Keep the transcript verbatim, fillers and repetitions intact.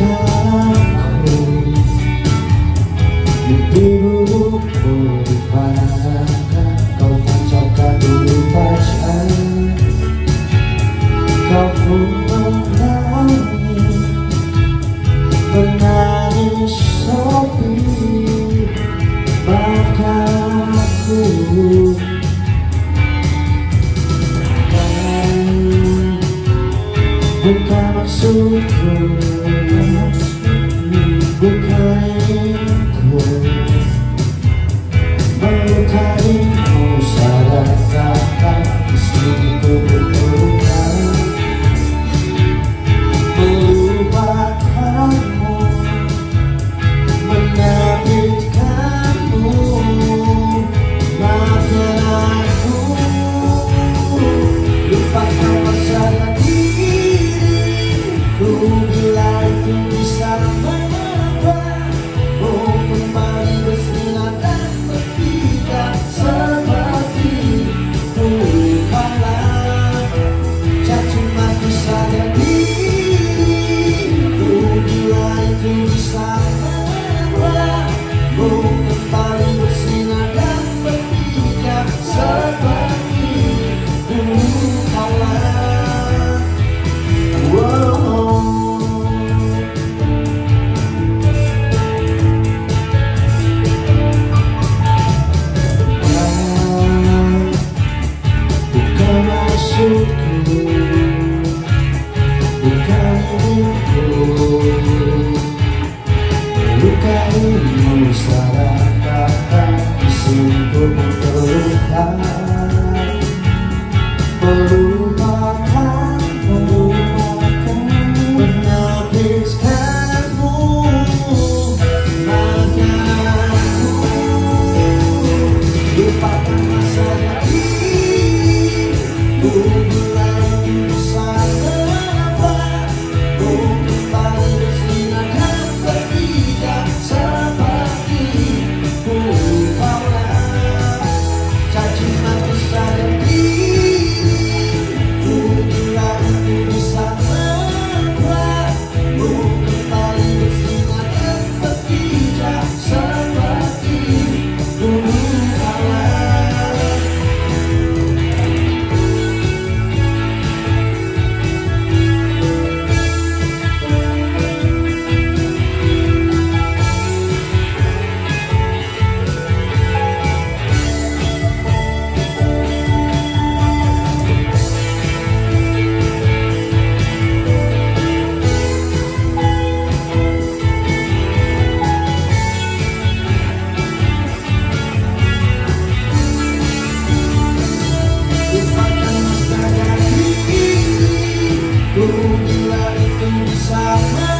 lupakanku. Mimpi buruk merupakan kau tancapkan dulu baca. Kau pun menangis, menangis sepi. Maka aku bukan maksudku, bukanku melukaimu, sadarkah istriku berluka. Melupakanmu, menyakitkanmu, maafkan aku. Lupakan masalah diriku, bila itu bisa mengubah. Oh, kembali bersinar dan berpijak seperti dulu kala. Caci maki saja diriku, bila itu bisa mengubah. Oh, kembali bersinar dan berpijak seperti dulu kala. Bukan maksudku, bukan itu, melukaimu, sadarkah istriku terluka. Melupakanmu, menyakitkanmu, maafkan aku. Lupakan masalah diriku, bila itu bisa mengubah. Oh, kembali bersinar dan berpijak seperti dulu kala. Caci maki saja diriku, bila itu bisa mengubah. Oh, kembali bersinar dan berpijak seperti dulu kala. Lupakan masalah diriku, bila itu bisa